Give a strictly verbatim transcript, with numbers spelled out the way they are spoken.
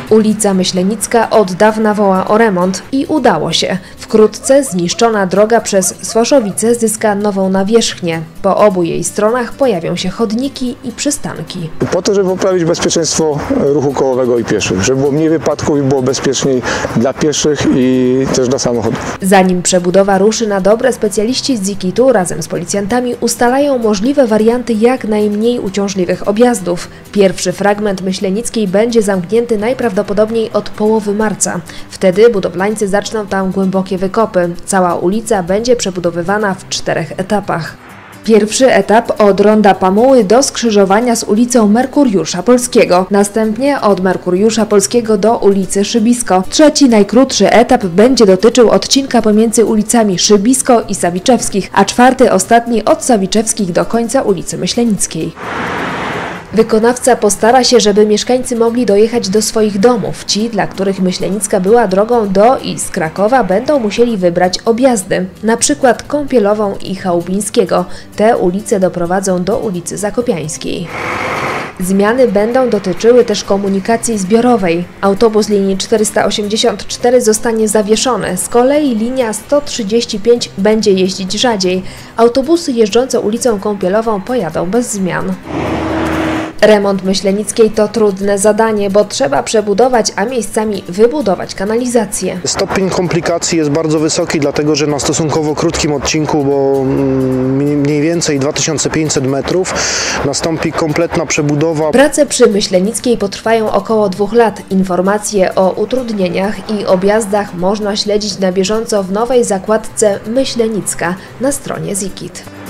Ulica Myślenicka od dawna woła o remont i udało się. Wkrótce zniszczona droga przez Swoszowice zyska nową nawierzchnię. Po obu jej stronach pojawią się chodniki i przystanki. Po to, żeby poprawić bezpieczeństwo ruchu kołowego i pieszych, żeby było mniej wypadków i było bezpieczniej dla pieszych i też dla samochodów. Zanim przebudowa ruszy na dobre, specjaliści z Zikitu razem z policjantami ustalają możliwe warianty jak najmniej uciążliwych objazdów. Pierwszy fragment Myślenickiej będzie zamknięty najprawdopodobniej od połowy marca. Wtedy budowlańcy zaczną tam głębokie wykopy. Cała ulica będzie przebudowywana w czterech etapach. Pierwszy etap od ronda Pamuły do skrzyżowania z ulicą Merkuriusza Polskiego, następnie od Merkuriusza Polskiego do ulicy Szybisko. Trzeci, najkrótszy etap będzie dotyczył odcinka pomiędzy ulicami Szybisko i Sawiczewskich, a czwarty, ostatni od Sawiczewskich do końca ulicy Myślenickiej. Wykonawca postara się, żeby mieszkańcy mogli dojechać do swoich domów. Ci, dla których Myślenicka była drogą do i z Krakowa, będą musieli wybrać objazdy, na przykład Kąpielową i Chałubińskiego. Te ulice doprowadzą do ulicy Zakopiańskiej. Zmiany będą dotyczyły też komunikacji zbiorowej. Autobus linii czterysta osiemdziesiąt cztery zostanie zawieszony, z kolei linia sto trzydzieści pięć będzie jeździć rzadziej. Autobusy jeżdżące ulicą Kąpielową pojadą bez zmian. Remont Myślenickiej to trudne zadanie, bo trzeba przebudować, a miejscami wybudować kanalizację. Stopień komplikacji jest bardzo wysoki, dlatego że na stosunkowo krótkim odcinku, bo mniej więcej dwa tysiące pięćset metrów, nastąpi kompletna przebudowa. Prace przy Myślenickiej potrwają około dwóch lat. Informacje o utrudnieniach i objazdach można śledzić na bieżąco w nowej zakładce Myślenicka na stronie Zikit.